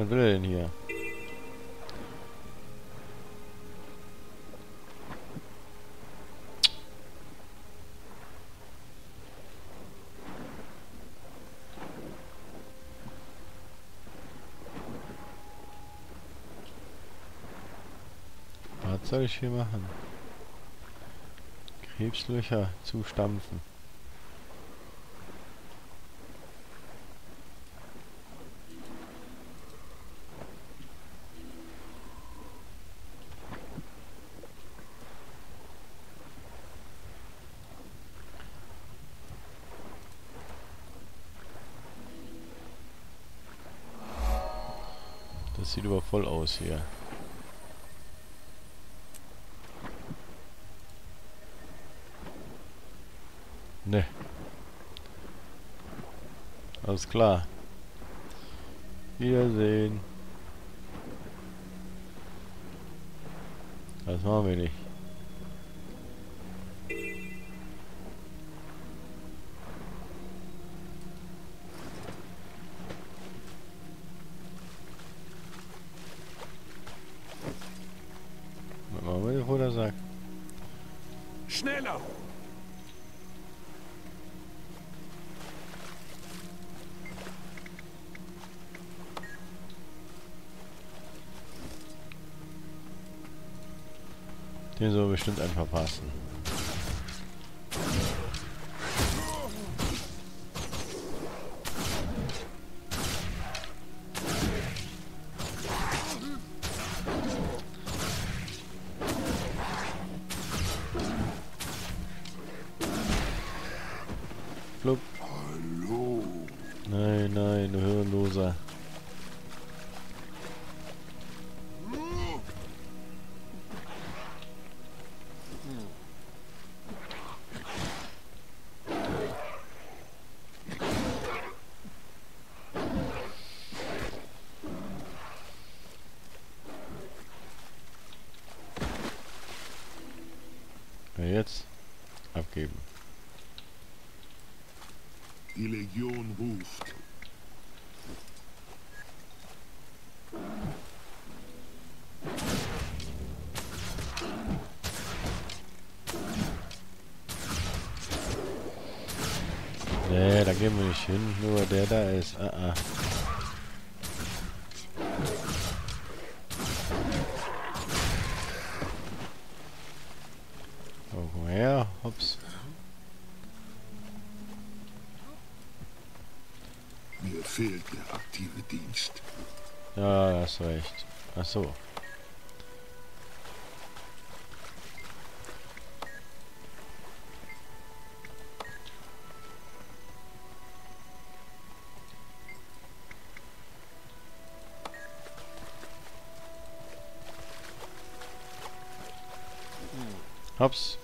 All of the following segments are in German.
Was will er denn hier? Was soll ich hier machen? Krebslöcher zustampfen. Das sieht aber voll aus hier. Ne. Alles klar. Wiedersehen. Das machen wir nicht. Was machen wir, wo der sagt? Schneller! Den soll bestimmt einfach passen. Flup. Hallo! Nein, nein, du Hirnloser. Jetzt abgeben. Die Legion ruft. Nee, da gehen wir nicht hin, nur der da ist. Oh, komm her, hops. Mir fehlt der aktive Dienst. Ja, hast recht. Ach so. Hops.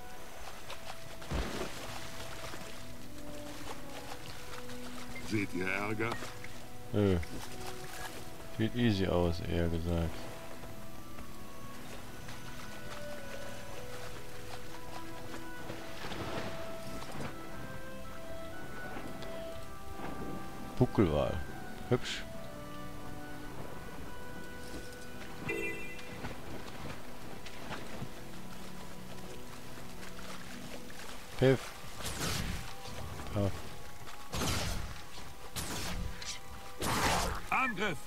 Seht ihr Ärger? Nö. Sieht easy aus, eher gesagt. Buckelwal. Hübsch. Piff. Puff. Angriff!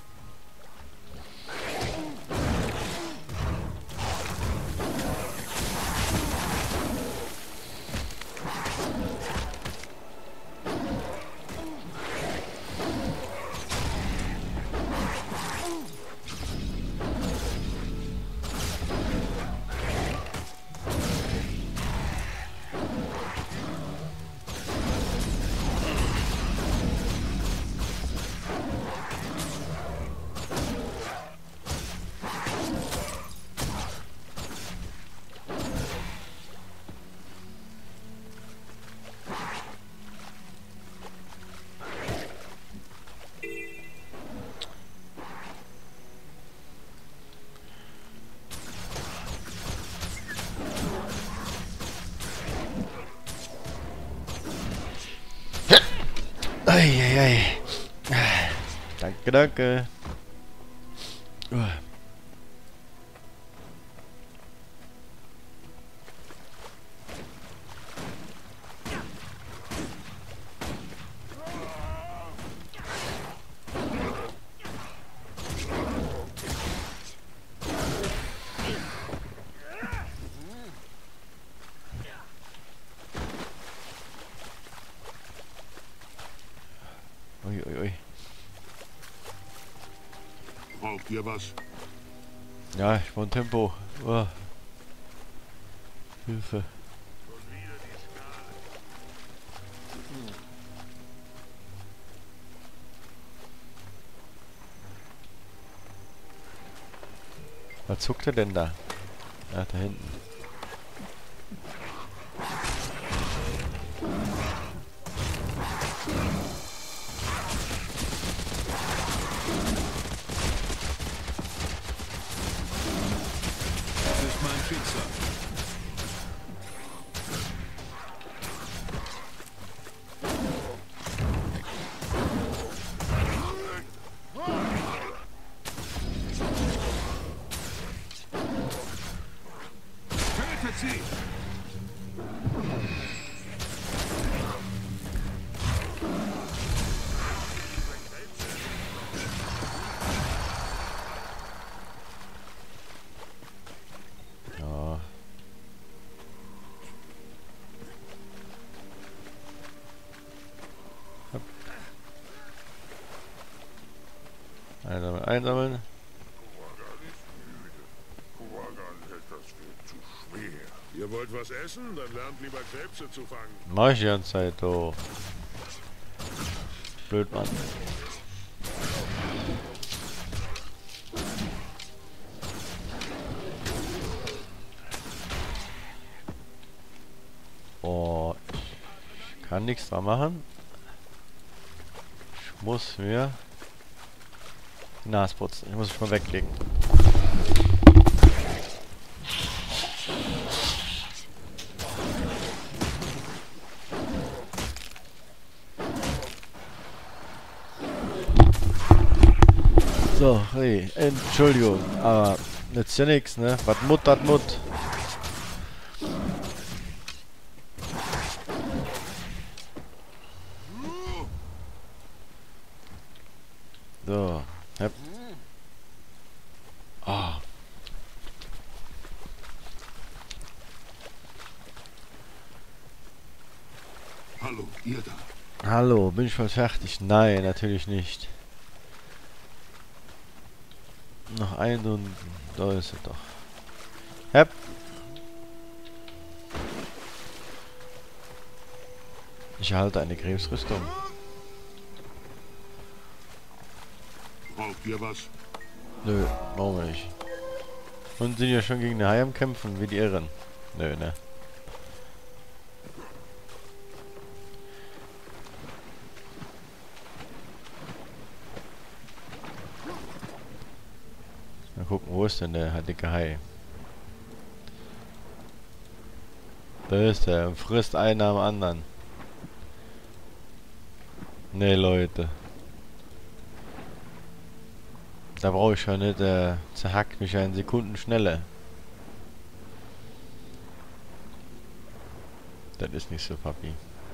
Eieiei. Danke, danke. Ui, ui, ui. Braucht ihr was? Ja, ich brauche Tempo. Hilfe. Was zuckt er denn da? Ach, da hinten. Das ist mein Schicksal. Tötet sie! Ja. Hopp. Einsammeln, einsammeln. Kuwagan hält das für zu schwer. Ihr wollt was essen? Dann lernt lieber Krebse zu fangen. Mach ich die ganze Zeit, oh. Blöd, Mann. Oh, ich kann nichts dran machen. Ich muss mir die Nase putzen. Ich muss mich mal weglegen. So, hey, Entschuldigung, aber nützt ja nichts, ne? Was Mut, dat Mut. So, hep. Ah. Hallo, ihr da. Hallo, bin ich voll fertig? Nein, natürlich nicht. Noch ein und da ist er doch. Hep. Ich erhalte eine Krebsrüstung. Braucht ihr was? Nö, brauchen wir nicht. Und sind ja schon gegen den Hai am Kämpfen, wie die Irren. Nö, ne. Mal gucken, wo ist denn der dicke Hai? Da ist er und frisst einen nach dem anderen. Ne, Leute. Da brauche ich schon nicht, der zerhackt mich ja in Sekunden schneller. Das ist nicht so, Papi.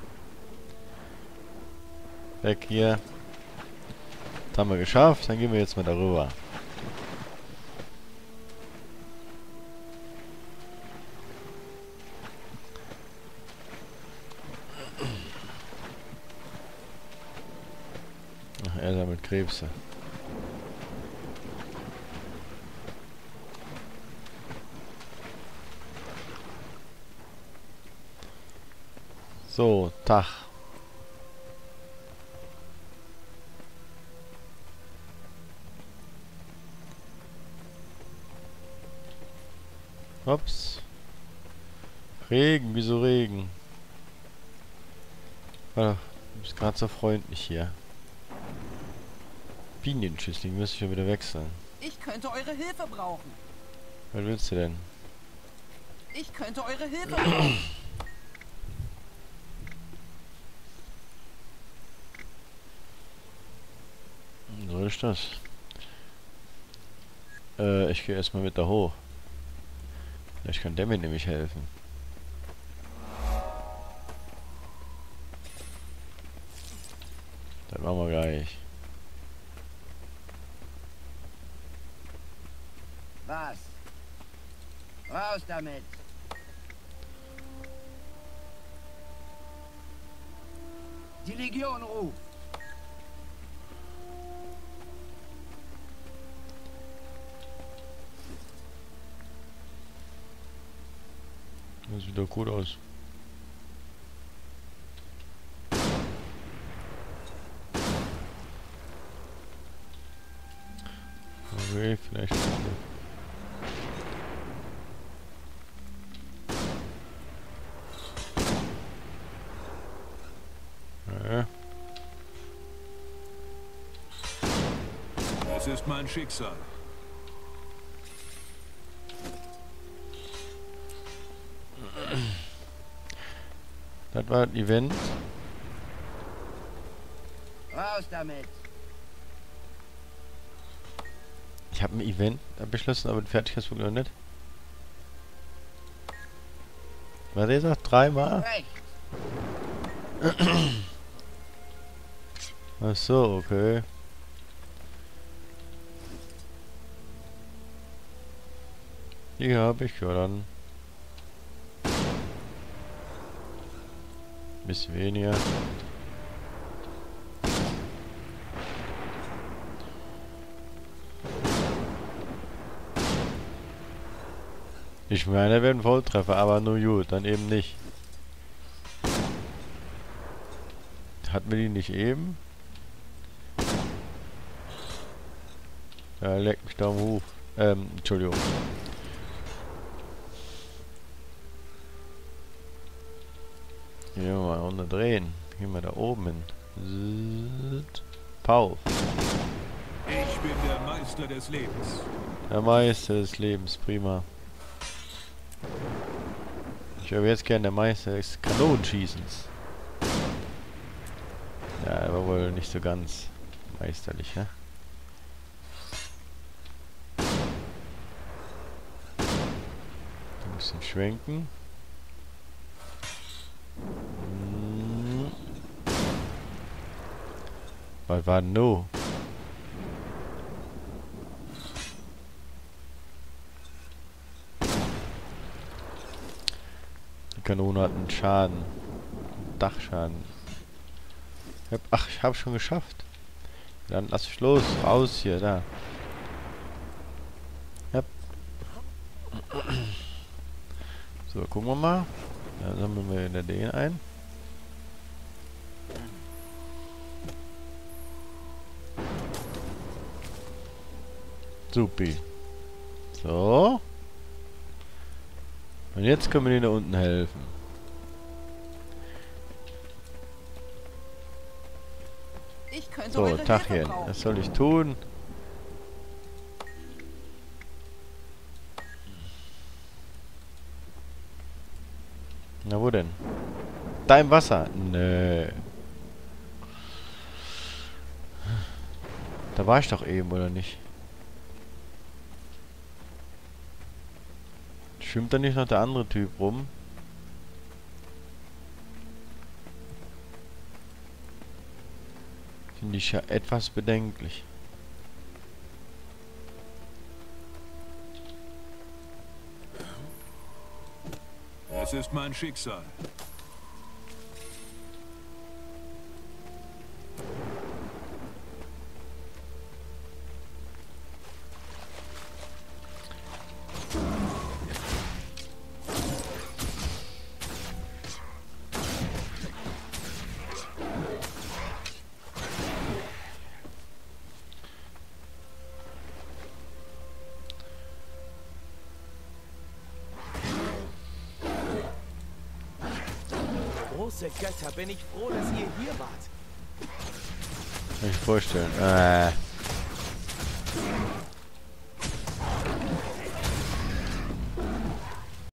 Weg hier. Das haben wir geschafft, dann gehen wir jetzt mal darüber. Ach, er sammelt Krebse. So, Tag. Ups. Regen, wieso Regen? Ah, du bist gerade so freundlich hier. Pinienschüssling, müsste ich ja wieder wechseln. Ich könnte eure Hilfe brauchen. Was willst du denn? Ich könnte eure Hilfe brauchen. So ist das. Ich gehe erstmal mit da hoch. Vielleicht kann der mir nämlich helfen. Das machen wir gleich. Was? Raus damit! Die Legion ruft! Das sieht doch gut aus. Okay, vielleicht. Ja. Es ist mein Schicksal. Das war ein Event. Raus damit! Ich habe ein Event abgeschlossen, aber ein Fertigkeitspunkt noch nicht. Was hat er gesagt? 3-mal? Recht! Ach so, okay. Hier habe ich ja dann. Bisschen weniger. Ich meine, er wäre ein Volltreffer, aber nur gut, dann eben nicht. Hatten wir die nicht eben? Ja, leck mich Daumen hoch. Entschuldigung. Hier mal runter drehen. Gehen wir da oben hin. Pau. Ich bin der Meister des Lebens. Der Meister des Lebens, prima. Ich wäre jetzt gern der Meister des Kanonenschießens. Ja, aber wohl nicht so ganz meisterlich, ne? Ein bisschen schwenken. Was war denn no? Die Kanone hat einen Schaden. Dachschaden. Ach, ich habe schon geschafft. Dann lass ich los. Raus hier, da. Yep. So, gucken wir mal. Dann sammeln wir wieder den ein. Supi. So. Und jetzt können wir denen da unten helfen. Ich könnte So, eure Hilfe Tachchen. brauchen. Was soll ich tun? Na wo denn? Da im Wasser? Nö. Da war ich doch eben, oder nicht? Schwimmt da nicht noch der andere Typ rum? Finde ich ja etwas bedenklich. Es ist mein Schicksal. Große Götter, bin ich froh, dass ihr hier wart. Kann ich mir vorstellen.